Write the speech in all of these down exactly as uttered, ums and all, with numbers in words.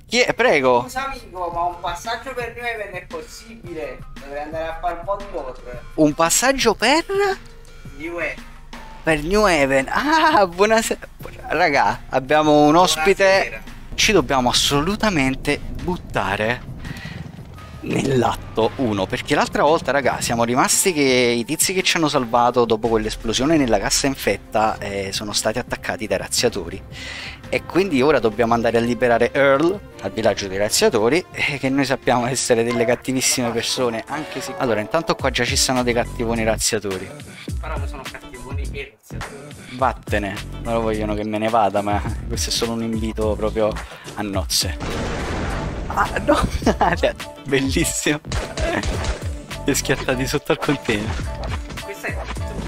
Chi è? Prego. Scusa amico, ma un passaggio per noi non è possibile. Dovrei andare a fare un po' di lore. Un passaggio per? Due. Per New Haven. Ah, buonasera. Raga, abbiamo un ospite. Buonasera. Ci dobbiamo assolutamente buttare nell'atto uno, perché l'altra volta, raga, siamo rimasti che i tizi che ci hanno salvato dopo quell'esplosione nella cassa infetta eh, sono stati attaccati dai razziatori, e quindi ora dobbiamo andare a liberare Earl al villaggio dei razziatori, eh, che noi sappiamo essere delle cattivissime persone, anche se... Allora, intanto qua già ci stanno dei cattivoni razziatori. Però sono cattivoni e razziatori. Vattene, loro vogliono che me ne vada, ma questo è solo un invito proprio a nozze. Ah no, bellissimo. Li schiattati sotto al container. Questo è...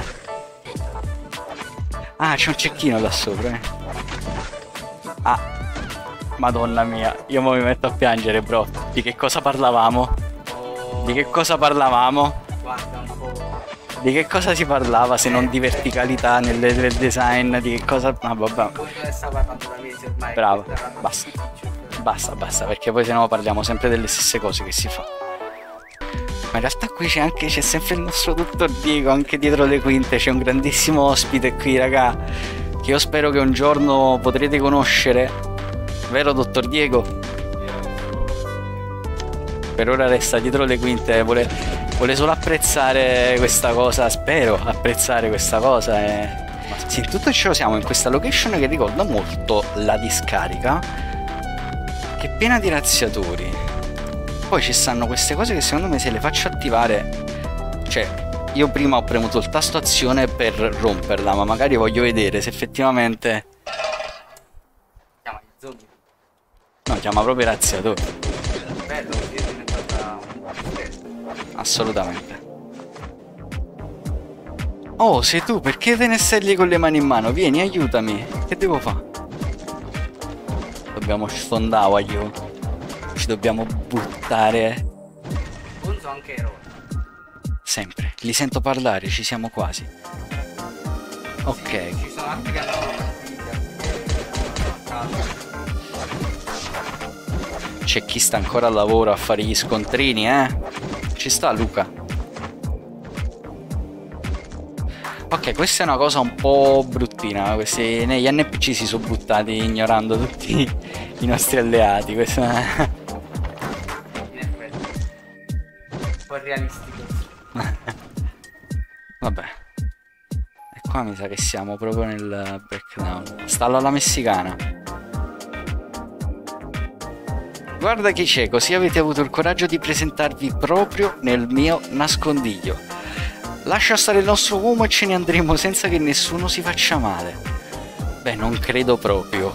Ah, c'è un cecchino là sopra, eh. Ah, madonna mia, io mo mi metto a piangere, bro. Di che cosa parlavamo? Oh, Di che cosa parlavamo? guarda un po'. Di che cosa si parlava se non di verticalità nel, nel design? Di che cosa... Ah, vabbè. Quello che sta parlando da mesi ormai. Bravo, basta. Basta, basta, perché poi se no parliamo sempre delle stesse cose che si fa. Ma in realtà qui c'è anche, c'è sempre il nostro dottor Diego, anche dietro le quinte, c'è un grandissimo ospite qui, raga, che io spero che un giorno potrete conoscere. Vero, dottor Diego? Per ora resta dietro le quinte, vuole, vuole solo apprezzare questa cosa, spero apprezzare questa cosa. E... sì, in tutto ciò siamo in questa location che ricorda molto la discarica, che è piena di razziatori. Poi ci stanno queste cose che secondo me se le faccio attivare, cioè io prima ho premuto il tasto azione per romperla, ma magari voglio vedere se effettivamente... Chiama gli zombie. No, chiama proprio i razziatori. Bello, così è diventata un... Assolutamente. Oh, sei tu, perché te ne stai lì con le mani in mano? Vieni, aiutami. Che devo fare? Dobbiamo sfondare, voglio. Ci dobbiamo buttare. Punto anche eroe. Sempre. Li sento parlare, ci siamo quasi. Ok. Ci sono altri che hanno... C'è chi sta ancora al lavoro a fare gli scontrini, eh? Ci sta Luca. Ok, questa è una cosa un po' bruttina. Questi, negli N P C si sono buttati ignorando tutti i nostri alleati. Questa è... in effetti. Un po' realistico. Vabbè. E qua mi sa che siamo proprio nel breakdown. Stallo alla messicana. Guarda chi c'è, così avete avuto il coraggio di presentarvi proprio nel mio nascondiglio. Lascia stare il nostro uomo e ce ne andremo senza che nessuno si faccia male. Beh, non credo proprio.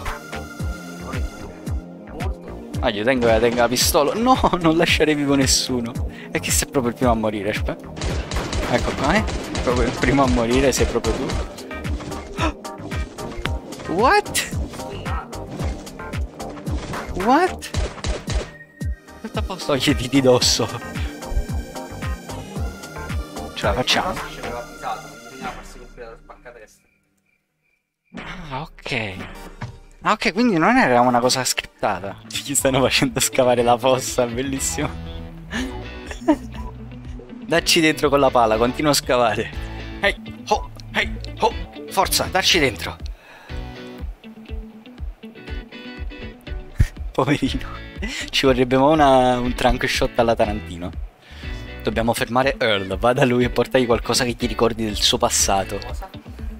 Ah, io tengo, tengo la pistola. No, non lasciare vivo nessuno. E chi sei proprio il primo a morire? Aspetta. Ecco qua, eh? Proprio il primo a morire sei proprio tu. What? What? Tutto a posto. Togliti di dosso. Ce la facciamo? Ci aveva avvisato, bisognava farsi colpire dallo spaccatesta. Ah, ok. Ah, ok, quindi non era una cosa scriptata. Ci stanno facendo scavare la fossa, bellissimo. Dacci dentro con la pala, continua a scavare. Ehi, ho, ehi, ho, forza, dacci dentro. Poverino. Ci vorrebbe una, un trunk shot alla Tarantino. Dobbiamo fermare Earl, va da lui e portagli qualcosa che gli ricordi del suo passato. Cosa?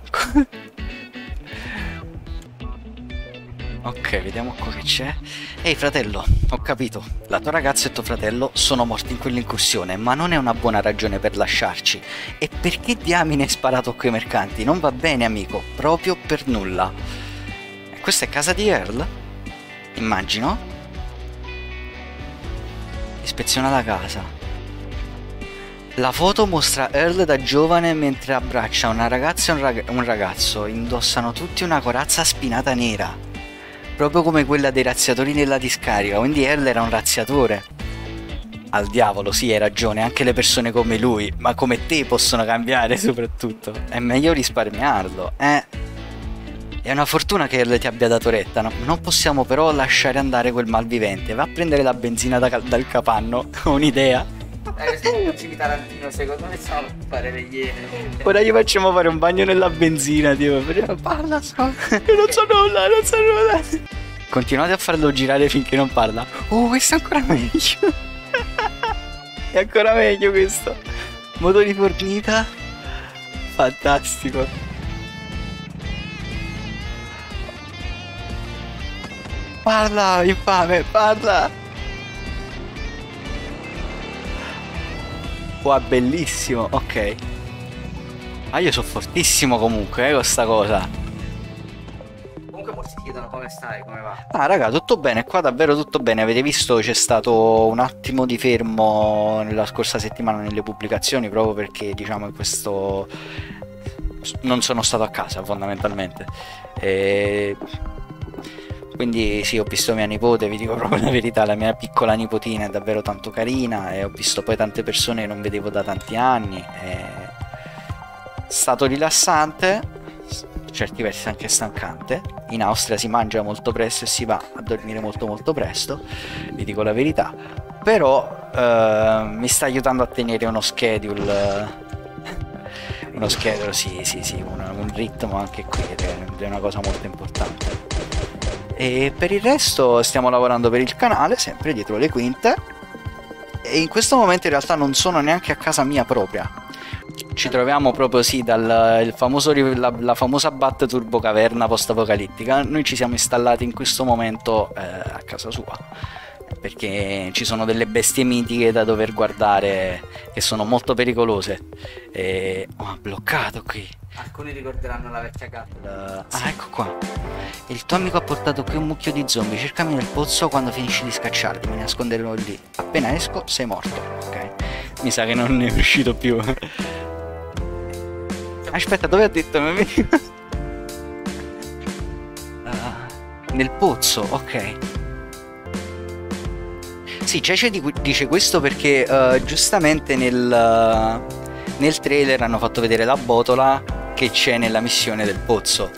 Ok, vediamo qua che c'è. Ehi fratello, ho capito. La tua ragazza e tuo fratello sono morti in quell'incursione, ma non è una buona ragione per lasciarci. E perché diamine hai sparato a quei mercanti? Non va bene amico, proprio per nulla. E questa è casa di Earl? Immagino. Ispeziona la casa. La foto mostra Earl da giovane mentre abbraccia una ragazza e un, rag un ragazzo. Indossano tutti una corazza spinata nera, proprio come quella dei razziatori nella discarica. Quindi Earl era un razziatore. Al diavolo, sì, hai ragione, anche le persone come lui, ma come te possono cambiare soprattutto. È meglio risparmiarlo, eh? È una fortuna che le ti abbia dato retta, no? Non possiamo però lasciare andare quel malvivente. Va a prendere la benzina da- dal capanno. Ho un'idea. Eh, se ci Tarantino, secondo me stiamo a fare le iene. Ora gli facciamo fare un bagno nella benzina, tipo. Parla, so. Io non so nulla, non so nulla. Continuate a farlo girare finché non parla. Oh, questo è ancora meglio. È ancora meglio questo. Motori fornita. Fantastico. Parla, infame, parla. Wow, bellissimo, ok. Ah, io sono fortissimo comunque, eh, con sta cosa. Comunque molti ti chiedono come stai, come va. Ah, raga, tutto bene, qua davvero tutto bene. Avete visto c'è stato un attimo di fermo nella scorsa settimana nelle pubblicazioni, proprio perché, diciamo, in questo non sono stato a casa fondamentalmente. E... quindi sì, ho visto mia nipote, vi dico proprio la verità, la mia piccola nipotina è davvero tanto carina, e ho visto poi tante persone che non vedevo da tanti anni. È stato rilassante, per certi versi anche stancante. In Austria si mangia molto presto e si va a dormire molto molto presto, vi dico la verità, però eh, mi sta aiutando a tenere uno schedule, uno schedule, sì sì sì, un, un ritmo anche qui, ed è una cosa molto importante. E per il resto stiamo lavorando per il canale, sempre dietro le quinte, e in questo momento in realtà non sono neanche a casa mia propria. Ci troviamo proprio sì dal il famoso, la, la famosa Bat Turbo Caverna post-apocalittica. Noi ci siamo installati in questo momento eh, a casa sua, perché ci sono delle bestie mitiche da dover guardare che sono molto pericolose. E... oh, ha bloccato qui. Alcuni ricorderanno la vecchia gatta. Ah, ecco qua. Il tuo amico ha portato qui un mucchio di zombie. Cercami nel pozzo quando finisci di scacciarli. Mi nasconderò lì. Appena esco sei morto. Ok. Mi sa che non ne è uscito più. Aspetta, dove ha detto? uh, nel pozzo, ok. Sì, Cece dice questo perché uh, giustamente nel, uh, nel trailer hanno fatto vedere la botola che c'è nella missione del pozzo.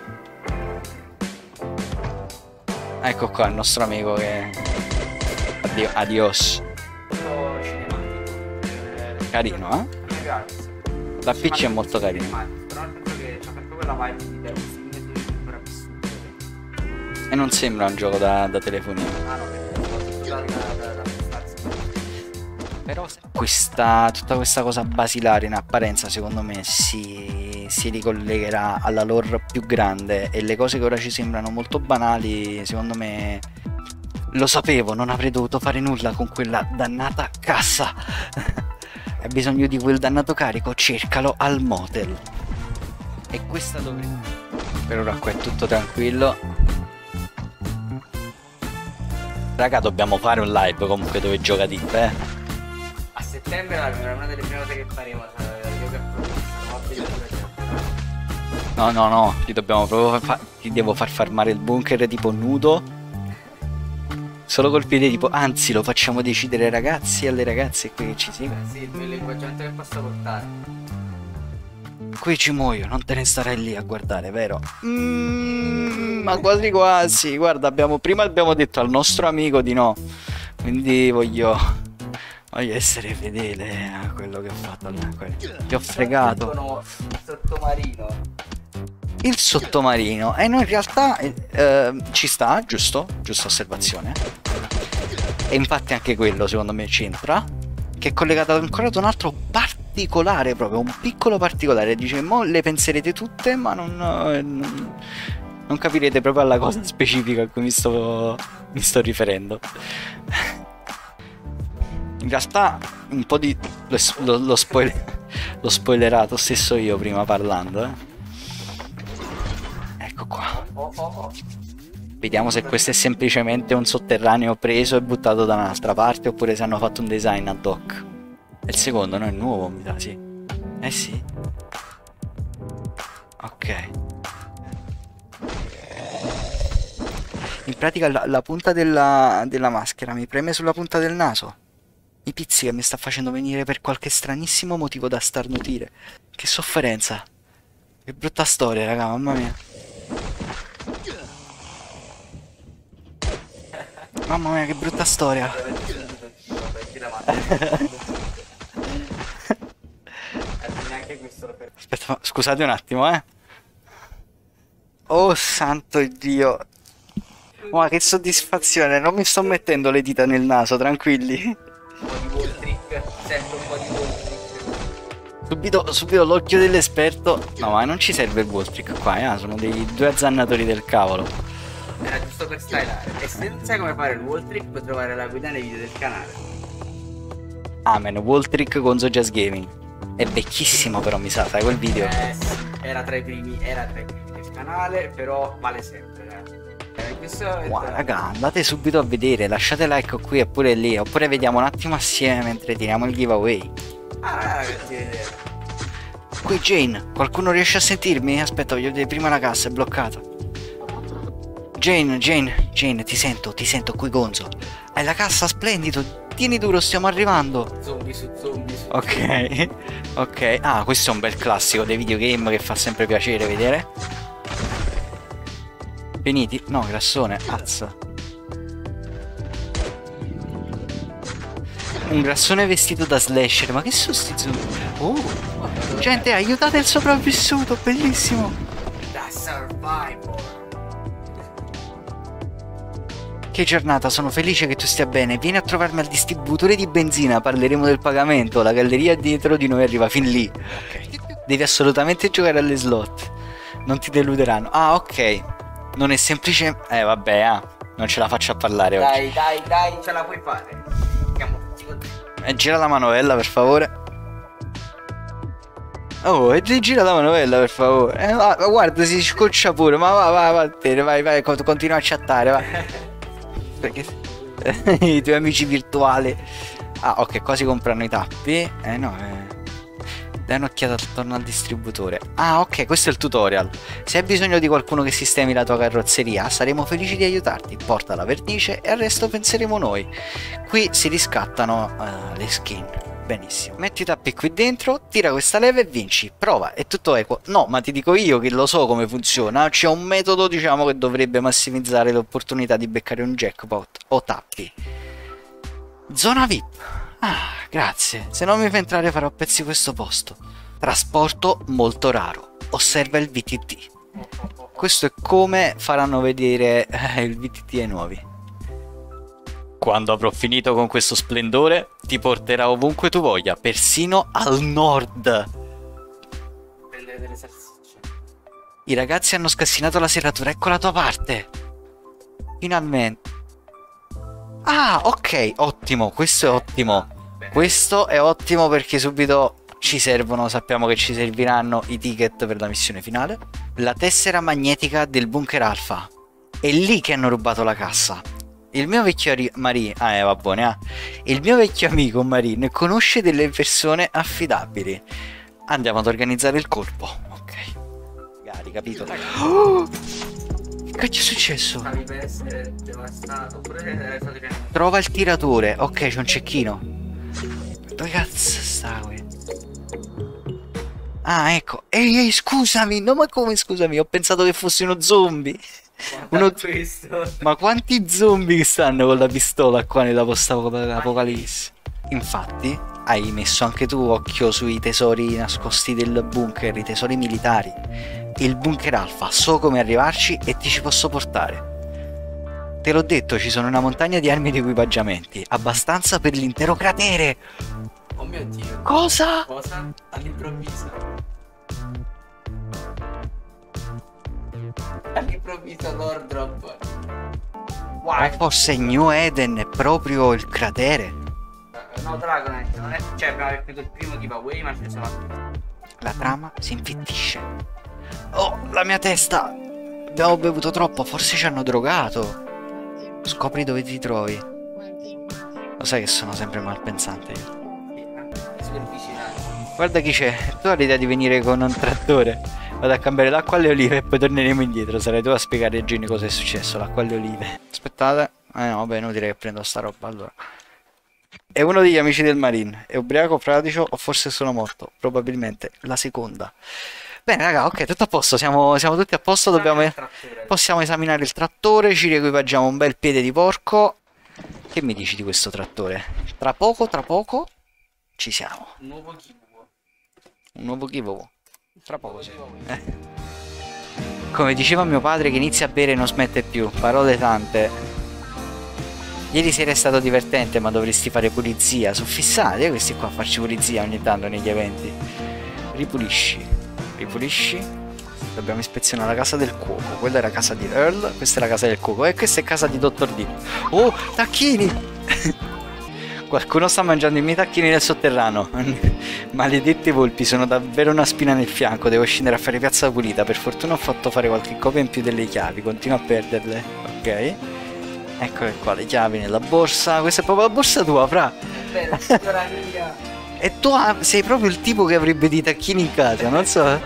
Ecco qua il nostro amico che... Addio, adios. Carino, eh? La P C è molto carina. Però penso che c'ha proprio quella vibe di Death Stranding ancora vissuto. E non sembra un gioco da, da telefonino. Ah no, perché sono tutto da, da, da, da però questa, tutta questa cosa basilare in apparenza secondo me si, si ricollegherà alla lore più grande, e le cose che ora ci sembrano molto banali secondo me... Lo sapevo, non avrei dovuto fare nulla con quella dannata cassa. Hai bisogno di quel dannato carico? Cercalo al motel. E questa dove... Per ora qua è tutto tranquillo. Raga, dobbiamo fare un live comunque dove gioca Dip, eh. A settembre era una delle prime cose che faremo. Io che No, no, no, ti dobbiamo proprio fa... ti devo far farmare il bunker tipo nudo. Solo col piede tipo, anzi lo facciamo decidere ai ragazzi e alle ragazze qui che ci seguono. Sì, l'equipaggiamento che posso portare. Qui ci muoio, non te ne starai lì a guardare, vero? Mm, ma quasi quasi, guarda, abbiamo, prima abbiamo detto al nostro amico di no. Quindi voglio, voglio essere fedele a quello che ho fatto. Ti ho fregato. Sottomarino. Il sottomarino, e noi in realtà eh, ci sta, giusto? Giusta osservazione. E infatti anche quello secondo me c'entra, che è collegato ancora ad un altro particolare, proprio un piccolo particolare. Dice, mo le penserete tutte ma non, non, non capirete proprio alla cosa specifica a cui mi sto, mi sto riferendo. In realtà un po' di... lo, lo, lo, spoiler, l'ho spoilerato stesso io prima parlando, eh. Ecco qua. Vediamo se questo è semplicemente un sotterraneo preso e buttato da un'altra parte, oppure se hanno fatto un design ad hoc. È il secondo, no? È nuovo, mi sa, sì. Eh sì. Ok. In pratica la, la punta della, della maschera mi preme sulla punta del naso. Mi pizzica, mi sta facendo venire per qualche stranissimo motivo da starnutire. Che sofferenza. Che brutta storia, raga, mamma mia. Mamma mia, che brutta storia. Aspetta, scusate un attimo, eh. Oh santo Dio. Ma che soddisfazione, non mi sto mettendo le dita nel naso, tranquilli. Un po' di wall trick, sempre un po' di wall trick. Subito, subito l'occhio dell'esperto. No, ma non ci serve il wall trick qua, eh. Sono dei due azzannatori del cavolo. Era giusto per stylare. E se non sai come fare il wall trick puoi trovare la guida nei video del canale. Amen, wall trick con Zojas Gaming. È vecchissimo però, mi sa, sai quel video. Eh sì, era tra i primi, era tra i primi del canale, però vale sempre, eh. Eh, questo è Wow, raga, andate subito a vedere, lasciate like qui e pure lì, oppure vediamo un attimo assieme mentre tiriamo il giveaway. Ah, ragazzi, vedete. Qui Jane, qualcuno riesce a sentirmi? Aspetta, voglio vedere prima la cassa, è bloccata. Jane, Jane, Jane, ti sento, ti sento qui Gonzo. Hai la cassa, splendido, tieni duro, stiamo arrivando. Zombie su zombie su. Ok, ok. Ah, questo è un bel classico dei videogame che fa sempre piacere vedere. Finiti? No, grassone, azza. Un grassone vestito da slasher, ma che sono sti zombie? Oh, gente, aiutate il sopravvissuto, bellissimo. Da survivor. Che giornata, sono felice che tu stia bene. Vieni a trovarmi al distributore di benzina, parleremo del pagamento. La galleria dietro di noi arriva fin lì. Ok. Devi assolutamente giocare alle slot. Non ti deluderanno. Ah, ok. Non è semplice. Eh, vabbè, ah. Non ce la faccio a parlare oggi. Dai, dai, dai, ce la puoi fare. Siamo tutti con te. Eh, gira la manovella, per favore. Oh, e gira la manovella, per favore. Eh, ma, ma guarda, si scoccia pure. Ma va, va, va, te, vai, vai, continua a chattare, va. Perché i tuoi amici virtuali. Ah, ok, qua si comprano i tappi. Eh no, eh. Dai un'occhiata attorno al distributore. Ah, ok, questo è il tutorial. Se hai bisogno di qualcuno che sistemi la tua carrozzeria, saremo felici di aiutarti. Porta la vernice e al resto penseremo noi. Qui si riscattano uh, le skin. Benissimo. Metti i tappi qui dentro, tira questa leva e vinci. Prova, è tutto equo. No, ma ti dico io che lo so come funziona. C'è un metodo, diciamo, che dovrebbe massimizzare l'opportunità di beccare un jackpot o tappi. Zona V I P. Ah, grazie. Se non mi fa entrare farò a pezzi questo posto. Trasporto molto raro. Osserva il V T T. Questo è come faranno vedere eh, il V T T ai nuovi. Quando avrò finito con questo splendore, ti porterà ovunque tu voglia, persino al nord. Prendere delle salsicce. I ragazzi hanno scassinato la serratura, ecco la tua parte. Finalmente. Ah, ok, ottimo, questo è ottimo. Questo è ottimo perché subito ci servono, sappiamo che ci serviranno i ticket per la missione finale. La tessera magnetica del bunker alfa. È lì che hanno rubato la cassa. Il mio vecchio Marine, ah eh va buone, ah. Il mio vecchio amico Marine conosce delle persone affidabili. Andiamo ad organizzare il colpo. Ok. Magari, capito? Oh! Che cacchio è successo? Stavi per essere devastato. Oppure era stato pieno. Trova il tiratore. Ok, c'è un cecchino. Dove cazzo sta qui? Ah, ecco. Ehi, ehi, scusami. No, ma come scusami? Ho pensato che fossi uno zombie. Uno... Ma quanti zombie che stanno con la pistola qua nella post-apocalisse? Infatti, hai messo anche tu occhio sui tesori nascosti del bunker, i tesori militari. Il bunker alfa, so come arrivarci e ti ci posso portare. Te l'ho detto, ci sono una montagna di armi ed equipaggiamenti, abbastanza per l'intero cratere. Oh mio Dio. Cosa? Cosa? All'improvviso. All'improvviso Lord Drop. O forse New Eden è proprio il cratere? No, Dragonite, non è. Cioè, abbiamo capito il primo giveaway, ma ce ne sono altri. La trama si infittisce. Oh, la mia testa! Abbiamo bevuto troppo, forse ci hanno drogato. Scopri dove ti trovi. Lo sai che sono sempre malpensante io. È super difficile. Guarda chi c'è. Tu hai l'idea di venire con un trattore. Vado a cambiare l'acqua alle olive e poi torneremo indietro. Sarai tu a spiegare a Ginny cosa è successo. L'acqua alle olive. Aspettate. Eh no, vabbè, inutile che prendo sta roba allora. È uno degli amici del Marine. È ubriaco, fradicio o forse sono morto? Probabilmente la seconda. Bene raga, ok, tutto a posto. Siamo, siamo tutti a posto. Dobbiamo... Possiamo esaminare il trattore. Ci riequipaggiamo un bel piede di porco. Che mi dici di questo trattore? Tra poco, tra poco ci siamo. Un nuovo Kivu. Un nuovo Kivu. Tra poco sì. Eh. Come diceva mio padre che inizia a bere e non smette più. Parole tante. Ieri sera è stato divertente, ma dovresti fare pulizia. Sono fissati eh, questi qua a farci pulizia ogni tanto negli eventi. Ripulisci. Ripulisci. Dobbiamo ispezionare la casa del cuoco. Quella era casa di Earl, questa è la casa del cuoco. E questa è casa di dottor D. Oh, tacchini! Qualcuno sta mangiando i miei tacchini nel sotterraneo. Maledetti volpi, sono davvero una spina nel fianco. Devo scendere a fare piazza pulita. Per fortuna ho fatto fare qualche copia in più delle chiavi. Continuo a perderle. Ok. Eccole qua le chiavi nella borsa. Questa è proprio la borsa tua, fra. Bella, signora mia. E tu sei proprio il tipo che avrebbe dei tacchini in casa, non so.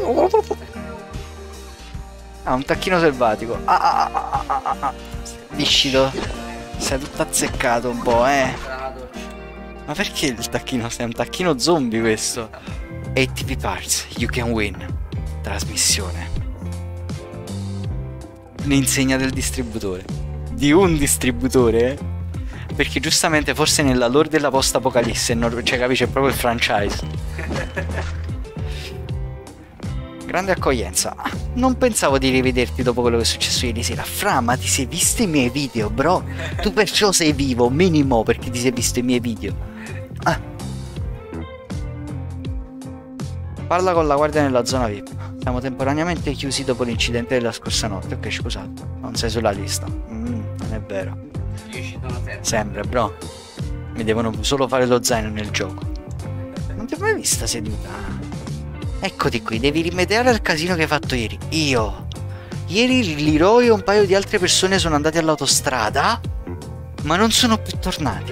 Ah, un tacchino selvatico. Ah, ah, ah, ah, ah, ah. Viscido. Sei tutto azzeccato un po', eh. Ma perché il tacchino? Sei un tacchino zombie questo. A T P Parts, you can win. Trasmissione. Un'insegna del distributore. Di un distributore, eh? Perché giustamente forse nella lore della post-apocalisse, non... cioè capisci, è proprio il franchise. Grande accoglienza. Non pensavo di rivederti dopo quello che è successo ieri sera. Fra, ma ti sei visto i miei video, bro? Tu perciò sei vivo, minimo, perché ti sei visto i miei video. Ah. Parla con la guardia nella zona V I P. Siamo temporaneamente chiusi dopo l'incidente della scorsa notte. Ok, scusate, non sei sulla lista. Mm, non è vero. Io ci sono sempre. Sempre, bro. Mi devono solo fare lo zaino nel gioco. Non ti ho mai vista seduta? Eccoti qui, devi rimediare al casino che hai fatto ieri. Io. Ieri Leroy e un paio di altre persone sono andati all'autostrada, ma non sono più tornati.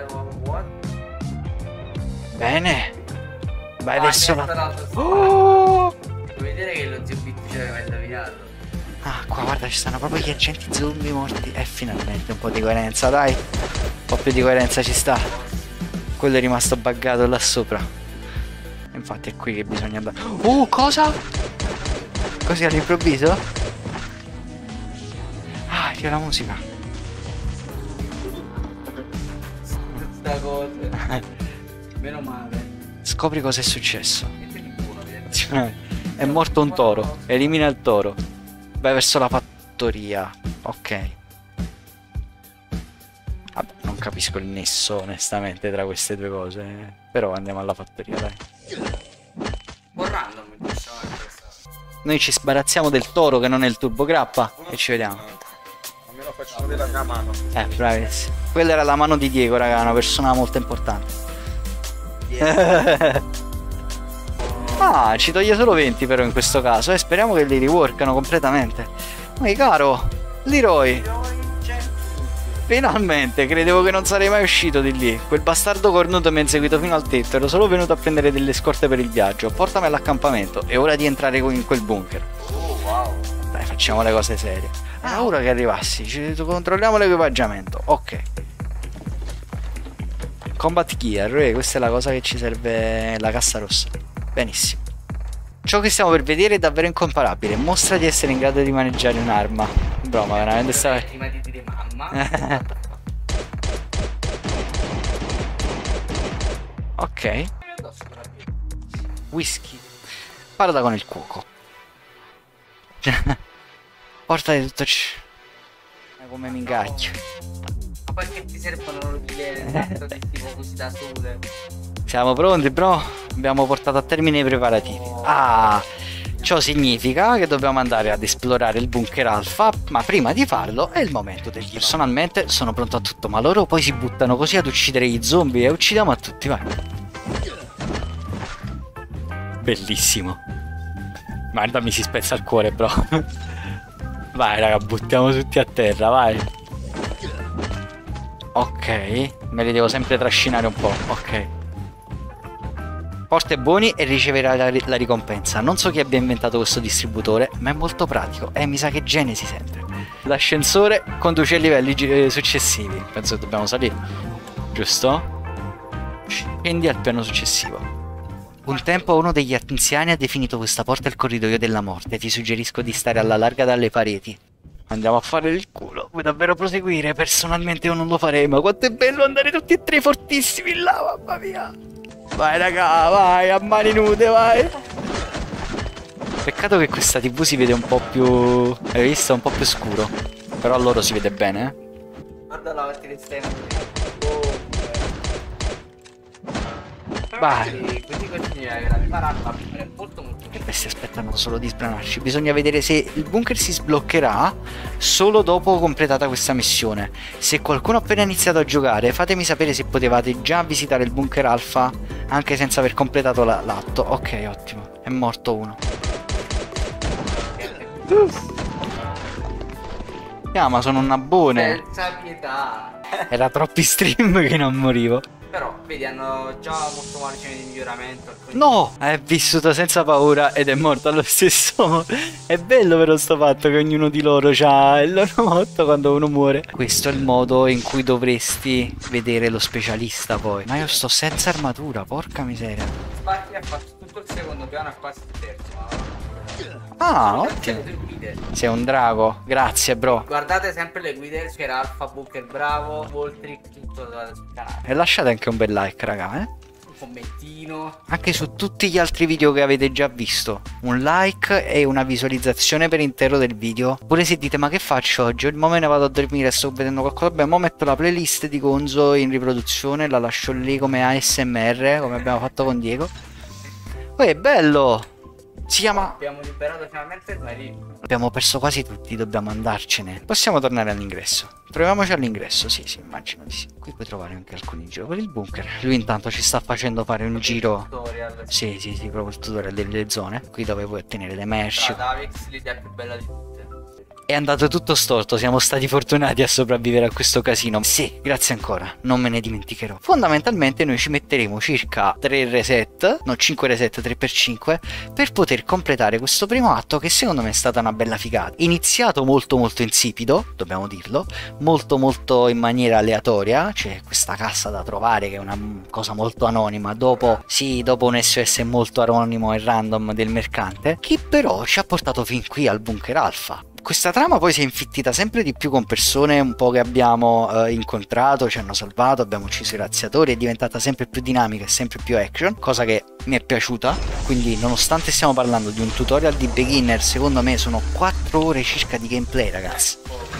Bene. Vai ah, verso la... la... Oh! Devo vedere che lo zio Bitti ci aveva indovinato. Ah, qua guarda, ci stanno proprio gli agenti zombie morti. E eh, finalmente un po' di coerenza, dai. Un po' più di coerenza ci sta. Quello è rimasto buggato là sopra. Infatti è qui che bisogna andare. Oh, cosa? Così all'improvviso? Ah, arriva la musica. Questa cosa. Meno male. Scopri cosa è successo. È morto un toro. Elimina il toro. Vai verso la fattoria. Ok. Vabbè, non capisco il nesso onestamente tra queste due cose. Però andiamo alla fattoria, dai. Un random questa. Noi ci sbarazziamo del toro che non è il turbograppa e ci vediamo. Almeno facciamo della mia mano. Eh, bravissimo. Quella era la mano di Diego, raga, una persona molto importante. Ah, ci toglie solo venti però in questo caso e eh, speriamo che li reworkano completamente. Ma caro, Leroy. Finalmente, credevo che non sarei mai uscito di lì. Quel bastardo cornuto mi ha inseguito fino al tetto. Ero solo venuto a prendere delle scorte per il viaggio. Portami all'accampamento. È ora di entrare in quel bunker. Oh, wow. Dai, facciamo le cose serie. Ah, ora che arrivassi, ci controlliamo l'equipaggiamento. Ok. Combat Gear, eh, questa è la cosa che ci serve, la cassa rossa. Benissimo. Ciò che stiamo per vedere è davvero incomparabile. Mostra di essere in grado di maneggiare un'arma. Bro, ma veramente sta... Prima di dire mamma. Ok. Whisky. Parla con il cuoco. Portati tutto. Come mi ingacchio. Ma perché ti servono le idee tipo così da sole? Siamo pronti, bro? Abbiamo portato a termine i preparativi. Ah, ciò significa che dobbiamo andare ad esplorare il bunker alfa, ma prima di farlo è il momento del giro. Personalmente sono pronto a tutto, ma loro poi si buttano così ad uccidere gli zombie e uccidiamo a tutti, vai. Bellissimo. Guarda, mi si spezza il cuore, bro. Vai, raga, buttiamo tutti a terra, vai. Ok, me li devo sempre trascinare un po', ok. Porta i buoni e riceverai la, la ricompensa. Non so chi abbia inventato questo distributore, ma è molto pratico. E eh, mi sa che Genesi sempre. L'ascensore conduce ai livelli eh, successivi. Penso che dobbiamo salire. Giusto? Scendi al piano successivo. Un tempo uno degli anziani ha definito questa porta il corridoio della morte. Ti suggerisco di stare alla larga dalle pareti. Andiamo a fare il culo. Vuoi davvero proseguire? Personalmente io non lo farei, ma quanto è bello andare tutti e tre fortissimi là, mamma mia. Vai raga, vai, a mani nude, vai. Peccato che questa tivù si vede un po' più... Hai visto? Un po' più scuro. Però a loro si vede bene, eh. Guarda la che stai oh, vai. Così continuerai la prima rappa è molto molto Che questi aspettano solo di sbranarci. Bisogna vedere se il bunker si sbloccherà solo dopo completata questa missione. Se qualcuno ha appena iniziato a giocare, fatemi sapere se potevate già visitare il bunker alfa anche senza aver completato la- l'atto. Ok, ottimo. È morto uno. Ah, ma sono un abbone. senza pietà. Era troppi stream che non morivo. Però vedi hanno già molto margine di miglioramento. alcuni- No! È vissuto senza paura ed è morto allo stesso modo. È bello però sto fatto che ognuno di loro ha il loro motto quando uno muore. Questo è il modo in cui dovresti vedere lo specialista poi. Ma io sto senza armatura, porca miseria. Sbatti ha fatto tutto il secondo piano a quasi il terzo. Ah, Ma... ottimo. le guide. Sei un drago. Grazie, bro. Guardate sempre le guide, c'era Alpha Bunker Bravo, Voltrick, tutto sul canale. E lasciate anche un bel like, raga, eh. Un commentino. Anche su tutti gli altri video che avete già visto. Un like e una visualizzazione per intero del video. Pure se dite ma che faccio oggi? Mo me ne vado a dormire, sto vedendo qualcosa. Beh, mo metto la playlist di Gonzo in riproduzione, la lascio lì come A S M R, come abbiamo fatto con Diego. Poi è bello! Si chiama... Abbiamo liberato finalmente il marino. Abbiamo perso quasi tutti, dobbiamo andarcene. Possiamo tornare all'ingresso. Proviamoci all'ingresso, sì, sì, immagino di sì. Qui puoi trovare anche alcuni giochi per il bunker. Lui intanto ci sta facendo fare un giro. Tutorial. Sì, sì, sì, proprio il tutorial delle zone. Qui dove puoi ottenere le merci. Tra Davix l'idea più bella di tutte. È andato tutto storto, siamo stati fortunati a sopravvivere a questo casino. Sì, grazie ancora, non me ne dimenticherò. Fondamentalmente noi ci metteremo circa tre reset, no cinque reset tre per cinque, per poter completare questo primo atto che secondo me è stata una bella figata. Iniziato molto molto insipido, dobbiamo dirlo, molto molto in maniera aleatoria, c'è questa cassa da trovare che è una cosa molto anonima, dopo, sì, dopo un S O S molto anonimo e random del mercante, che però ci ha portato fin qui al bunker alfa. Questa trama poi si è infittita sempre di più con persone un po' che abbiamo eh, incontrato, ci hanno salvato, abbiamo ucciso i razziatori, è diventata sempre più dinamica e sempre più action, cosa che mi è piaciuta. Quindi nonostante stiamo parlando di un tutorial di beginner, secondo me sono quattro ore circa di gameplay, ragazzi.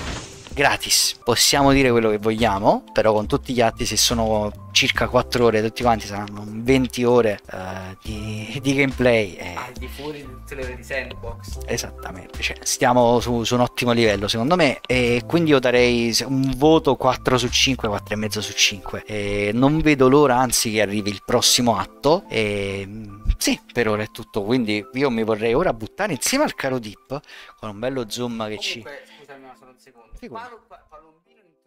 Gratis, possiamo dire quello che vogliamo, però con tutti gli atti, se sono circa quattro ore tutti quanti, saranno venti ore uh, di, di gameplay e... Al di fuori di tutte le ore di sandbox. Esattamente, cioè, stiamo su, su un ottimo livello secondo me, e quindi io darei un voto quattro su cinque, quattro e mezzo su cinque, e non vedo l'ora anzi che arrivi il prossimo atto. E sì, per ora è tutto, quindi io mi vorrei ora buttare insieme al caro Dip con un bello zoom che ci... Comunque, scusami, ma solo un secondo. Figurati. Palo- pa- Palombino in